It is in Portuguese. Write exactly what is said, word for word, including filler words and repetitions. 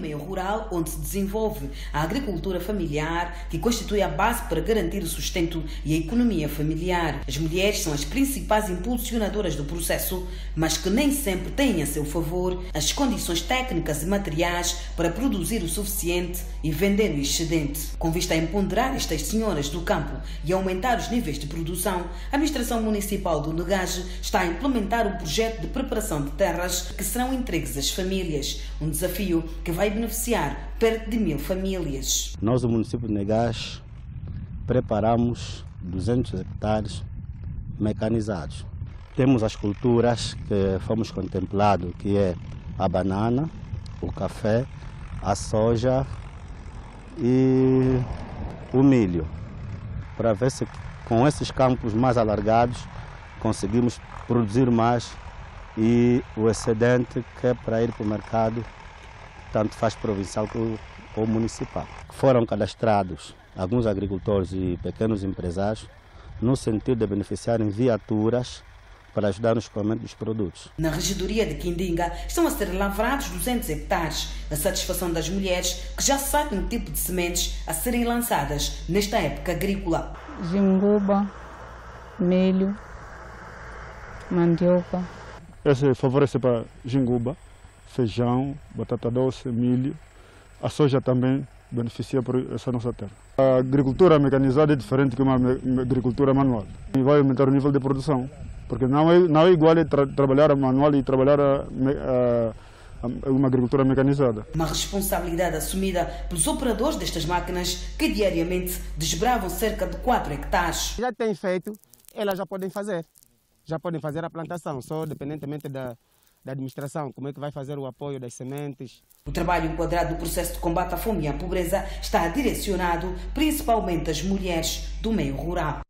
meio rural onde se desenvolve a agricultura familiar, que constitui a base para garantir o sustento e a economia familiar. As mulheres são as principais impulsionadoras do processo, mas que nem sempre têm a seu favor as condições técnicas e materiais para produzir o suficiente e vender o excedente. Com vista a empoderar estas senhoras do campo e aumentar os níveis de produção, a Administração Municipal do Negage está a implementar um projeto de preparação de terras que serão entregues às famílias, um desafio que vai beneficiar perto de mil famílias. Nós, do município de Negage, preparamos duzentos hectares mecanizados. Temos as culturas que fomos contemplados, que é a banana, o café, a soja e o milho, para ver se com esses campos mais alargados conseguimos produzir mais e o excedente que é para ir para o mercado, tanto faz provincial como municipal. Foram cadastrados alguns agricultores e pequenos empresários no sentido de beneficiarem viaturas para ajudar no escoamento dos produtos. Na regidoria de Quindinga estão a ser lavrados duzentos hectares, a satisfação das mulheres que já sabem o tipo de sementes a serem lançadas nesta época agrícola. Jinguba, milho, mandioca. Esse favorece para jinguba, feijão, batata doce, milho. A soja também beneficia por essa nossa terra. A agricultura mecanizada é diferente de uma agricultura manual e vai aumentar o nível de produção, porque não é, não é igual a tra trabalhar manual e trabalhar a, a, a uma agricultura mecanizada. Uma responsabilidade assumida pelos operadores destas máquinas que diariamente desbravam cerca de quatro hectares. Já tem feito, elas já podem fazer. Já podem fazer a plantação, só dependentemente da, da administração, como é que vai fazer o apoio das sementes. O trabalho enquadrado no processo de combate à fome e à pobreza está direcionado principalmente às mulheres do meio rural.